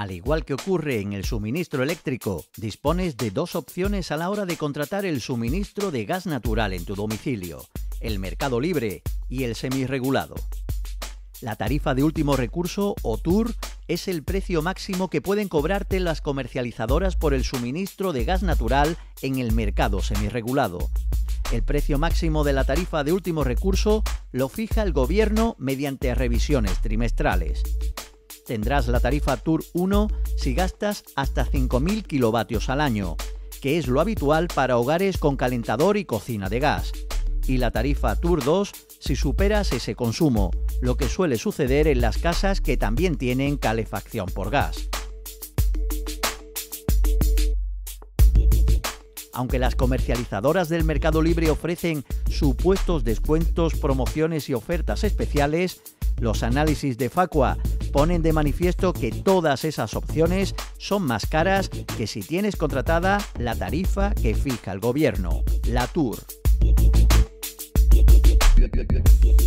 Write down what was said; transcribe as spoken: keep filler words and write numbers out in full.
Al igual que ocurre en el suministro eléctrico, dispones de dos opciones a la hora de contratar el suministro de gas natural en tu domicilio: el mercado libre y el semirregulado. La tarifa de último recurso, o T U R, es el precio máximo que pueden cobrarte las comercializadoras por el suministro de gas natural en el mercado semirregulado. El precio máximo de la tarifa de último recurso lo fija el Gobierno mediante revisiones trimestrales. Tendrás la tarifa T U R uno si gastas hasta cinco mil kilovatios al año, que es lo habitual para hogares con calentador y cocina de gas, y la tarifa T U R dos si superas ese consumo, lo que suele suceder en las casas que también tienen calefacción por gas. Aunque las comercializadoras del mercado libre ofrecen supuestos descuentos, promociones y ofertas especiales, los análisis de Facua ponen de manifiesto que todas esas opciones son más caras que si tienes contratada la tarifa que fija el Gobierno, la T U R.